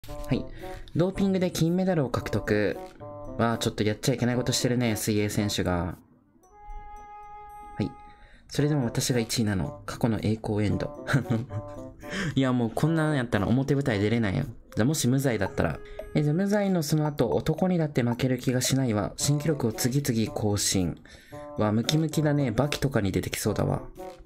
はい。ドーピングで金メダルを獲得。は、ちょっとやっちゃいけないことしてるね、水泳選手が。はい。それでも私が1位なの。過去の栄光エンド。いや、もうこんなんやったら表舞台出れないよ。じゃあもし無罪だったら。じゃあ無罪のその後、男にだって負ける気がしないわ。新記録を次々更新。わ、ムキムキだね。バキとかに出てきそうだわ。